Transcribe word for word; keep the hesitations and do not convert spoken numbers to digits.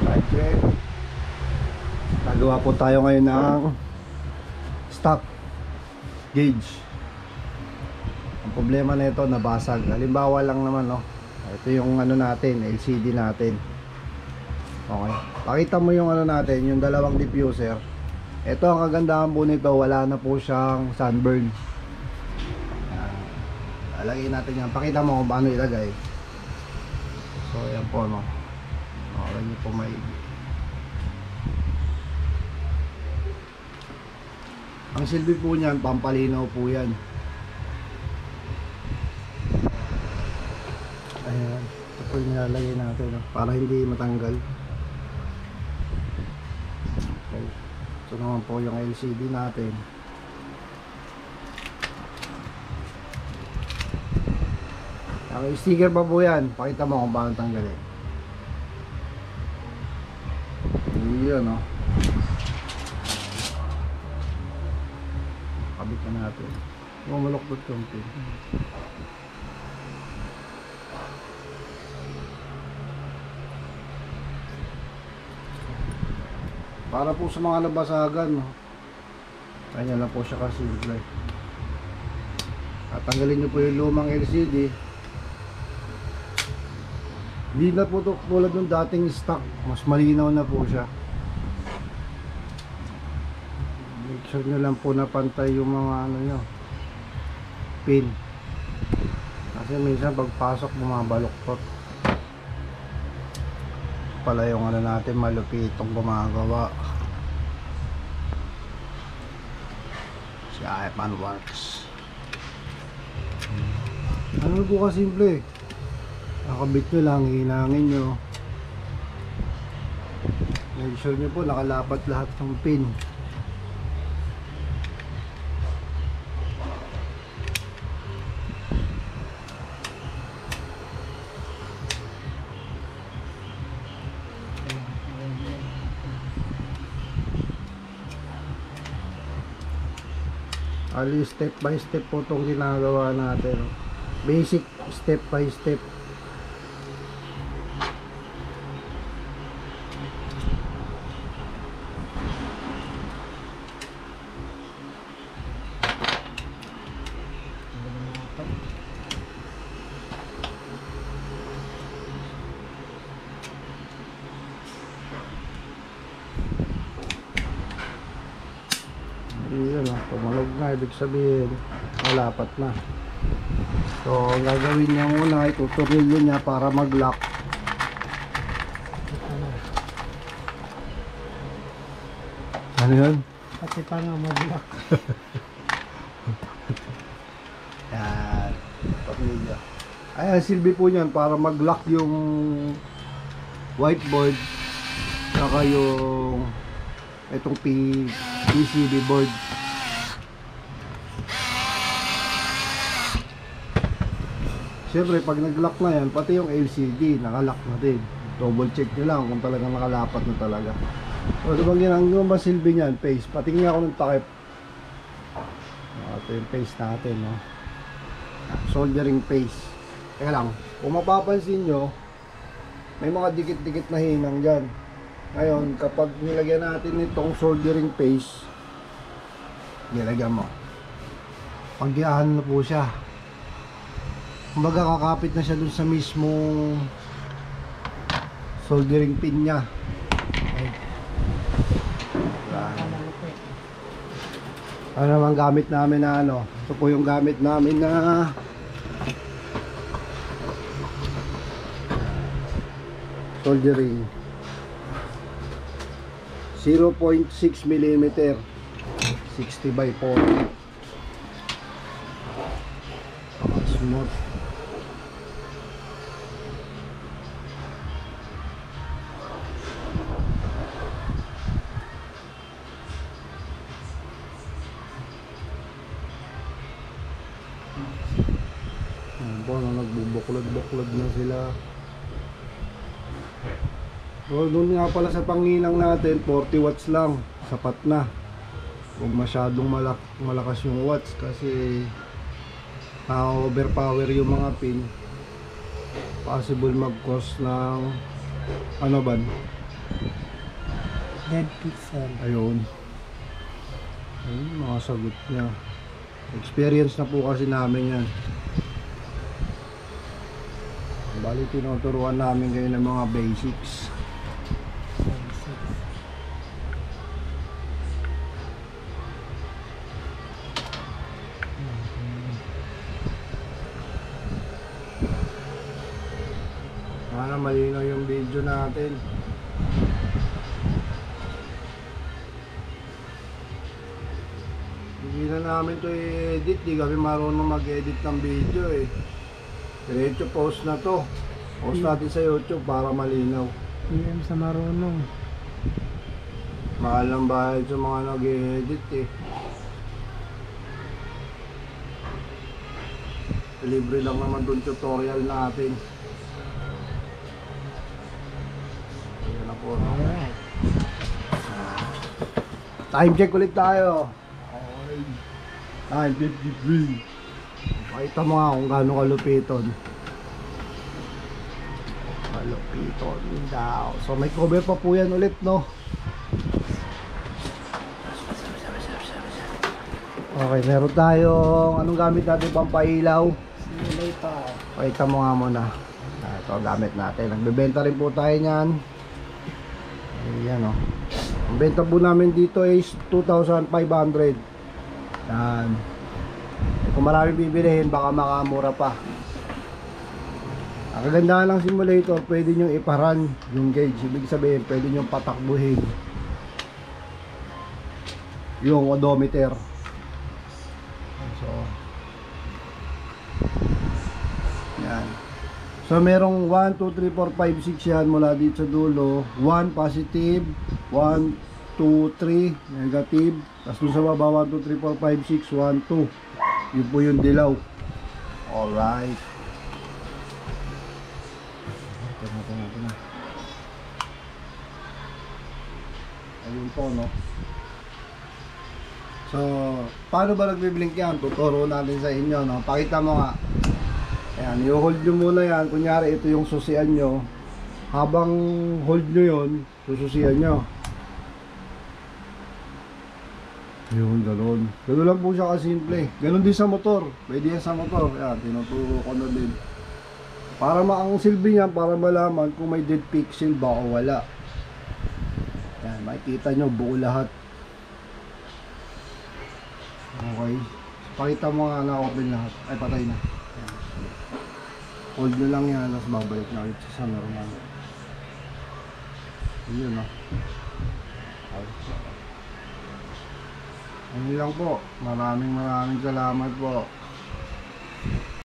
Okay. Nagawa po tayo ngayon ng stock gauge. Ang problema nito nabasag. Halimbawa lang naman, no. Ito yung ano natin, L C D natin. Okay. Pakita mo yung ano natin, yung dalawang diffuser. Ito ang kagandahan po nito, wala na po siyang sunburn. Lagay natin yan. Pakita mo kung paano ilagay. So yan po, no. Okay nyo po may ang silbi po niyan, pampalinaw po yan. Ayan. Ito po yung nilalagay natin, no? Para hindi matanggal. Okay. Ito naman po yung L C D natin. Ang sticker pa po yan. Pakita mo kung paano tanggalin. Yun, no. Kabit na natin. Mamaloktot yung pin. Para po sa mga nabasagan, no. Kanya lang po siya kasi. At tanggalin nyo po yung lumang L C D. Hindi na po ito tulad ng dating stock. Mas malinaw na po siya. Make sure nyo lang po na pantay yung mga ano nyo, pin. Kasi minsan pagpasok bumabaloktot. Pala yung ano natin malupitong gumagawa. Si Ipan Works. Ano po kasimple? Nakabit nyo lang, hinangin nyo. Make sure nyo po nakalapat lahat ng pin. Ali step by step po itong ginagawa natin. Basic step by step. Yun, tumalog na, ibig sabihin malapat na. So ang gagawin niya muna ay tuturilyo niya para mag-lock. Ano yun? Pati paano mag-lock. Yan, tuturilyo. Ayan, silbi po niyan para mag-lock yung whiteboard saka yung itong P C B board. Siyempre pag nag-lock na yan, pati yung L C D naka-lock na din. Double check nyo lang kung talagang nakalapat na talaga. So diba ginagawa ba silbi niyan? Paste. Patingin ako ng takip. Ito yung paste natin, no? Soldering paste. Teka lang, kung mapapansin nyo, may mga dikit-dikit na hinang dyan. Ngayon, kapag nilagyan natin itong soldering paste, nilagyan mo, paggiahan na po siya. Kumbaga kakapit na siya dun sa mismong soldering pin niya. Okay. Ano naman gamit namin na ano? Ito po yung gamit namin na soldering. zero point six millimeter, sixty by forty. Smooth. Ano, nagbubuklod-buklod na sila. So, doon nga pala sa panginang natin, forty watts lang, sapat na. Huwag masyadong malak malakas yung watts kasi na-overpower yung mga pin. Possible mag-cause ng ano ba? dead pixel. Ayun. Ayun, mga sagot niya. Experience na po kasi namin yan. Bali, tinuturuan namin kayo ng mga basics. Sana malinaw yung video natin. Hindi na namin to i-edit, di kami marunong mag-edit ng video eh. Diretso post na to. Post natin sa YouTube para malinaw. P M sa marunong. Mahal ang bayad sa mga nag-edit eh. Libre lang naman itong tutorial natin. Ayan na po. No? Alright. Time check ulit tayo. Okay. nine fifty-three. Pakita mo nga kung gaano kalupiton. Kalupiton daw. So may cover pa po yan ulit, no? Okay, meron tayong anong gamit natin pampailaw? Simulator. Pakita mo nga muna. Ah, ito gamit natin. Nagbebenta rin po tayo niyan. Ayan o. Ang benta po namin dito is two thousand five hundred. Yan. Kung marami bibilihin, baka makamura pa. Ang kagandahan ng simulator, pwede nyo iparan yung gauge. Ibig sabihin, pwede nyo patakbuhin yung odometer. So, yan. So, merong one, two, three, four, five, six yan mula dito sa dulo. one positive, one, two, three negative. Tapos dun sa baba, one, two, three, four, five, six, one, two. Yun po yung dilaw. Alright. Ito na, ito na, ito na. Ayun po, no? So, paano ba nagbiblink yan? Tuturo natin sa inyo, no? Pakita mo nga. Ayan, i-hold nyo muna yan. Kunyari, ito yung susian nyo. Habang hold nyo yun, sususian nyo. Yun, gano'n. Gano'n lang po siya kasimple. Gano'n din sa motor. Pwede yan sa motor. Ayan, tinuturo ko na din. Para maang silbi niyan, para malaman kung may dead pixel ba o wala. Ayan, makikita nyo buo lahat. Okay. Pakita mo nga na open lahat. Ay, patay na. Ayan. Hold nyo lang yan, tapos babalik na ulit sa normal. Yun, no? Ayun lang po. Maraming maraming salamat po.